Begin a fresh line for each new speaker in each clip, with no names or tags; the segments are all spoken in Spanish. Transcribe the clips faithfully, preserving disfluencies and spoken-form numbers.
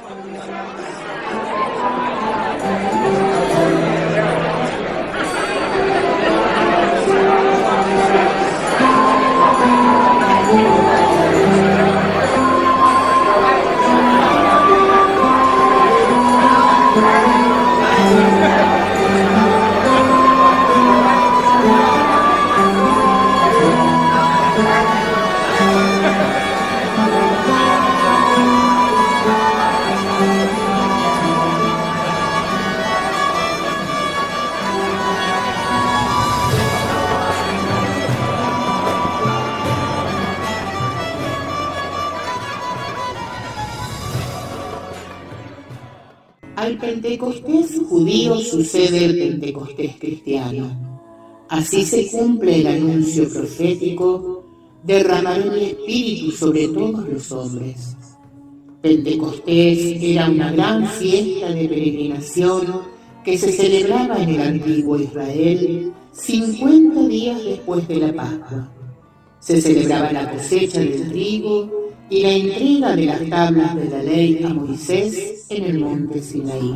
Al Pentecostés judío sucede el Pentecostés cristiano. Así se cumple el anuncio profético: derramaré mi espíritu sobre todos los hombres. Pentecostés era una gran fiesta de peregrinación que se celebraba en el antiguo Israel cincuenta días después de la Pascua. Se celebraba la cosecha del trigo y la entrega de las tablas de la ley a Moisés en el monte Sinaí.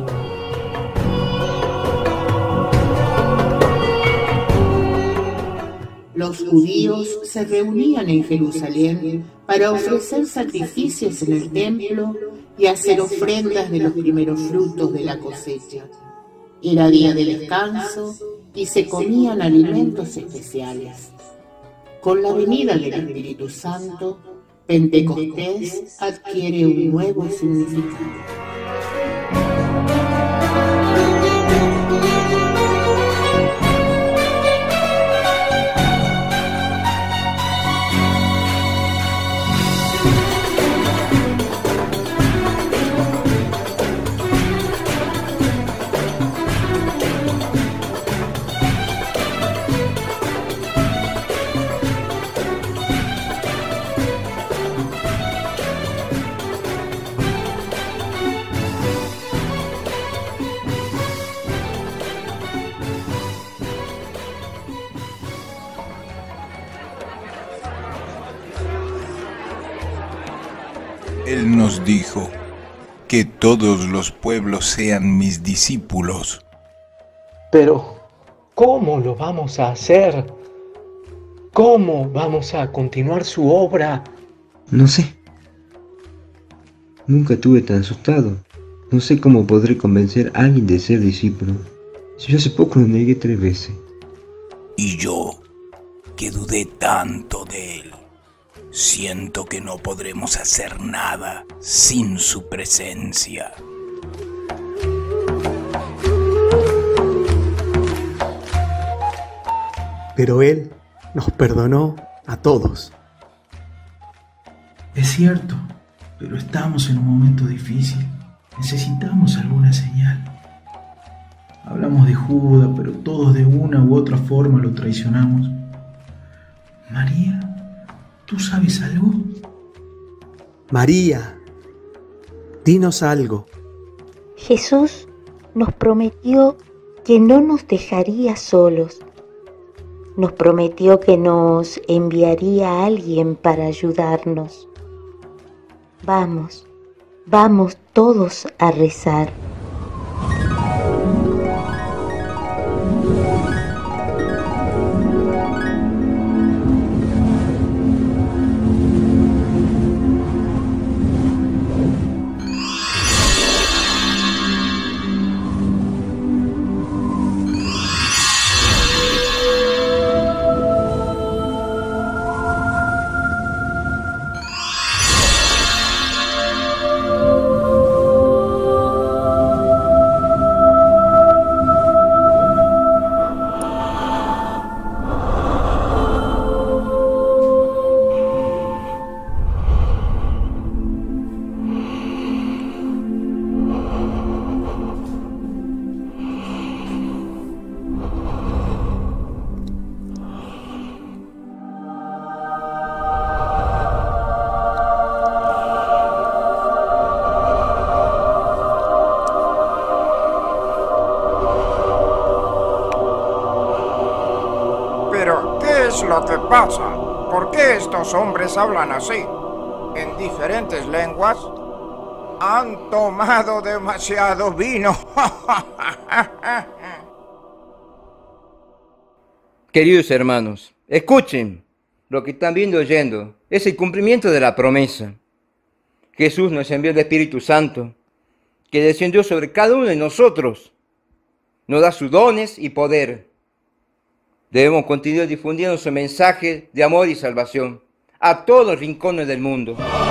Los judíos se reunían en Jerusalén para ofrecer sacrificios en el templo y hacer ofrendas de los primeros frutos de la cosecha. Era día de descanso y se comían alimentos especiales. Con la venida del Espíritu Santo, Pentecostés adquiere un nuevo significado.
Él nos dijo que todos los pueblos sean mis discípulos.
Pero, ¿cómo lo vamos a hacer? ¿Cómo vamos a continuar su obra?
No sé. Nunca estuve tan asustado. No sé cómo podré convencer a alguien de ser discípulo. Si yo hace poco lo negué tres veces.
Y yo, que dudé tanto de él. Siento que no podremos hacer nada sin su presencia.
Pero Él nos perdonó a todos.
Es cierto, pero estamos en un momento difícil. Necesitamos alguna señal. Hablamos de Judas, pero todos de una u otra forma lo traicionamos. María, ¿tú sabes algo?
María, dinos algo.
Jesús nos prometió que no nos dejaría solos. Nos prometió que nos enviaría a alguien para ayudarnos. Vamos, vamos todos a rezar.
¿Qué es lo que pasa? ¿Por qué estos hombres hablan así? ¿En diferentes lenguas? Han tomado demasiado vino.
Queridos hermanos, escuchen lo que están viendo y oyendo. Es el cumplimiento de la promesa. Jesús nos envió el Espíritu Santo, que descendió sobre cada uno de nosotros. Nos da sus dones y poder. Debemos continuar difundiendo su mensaje de amor y salvación a todos los rincones del mundo.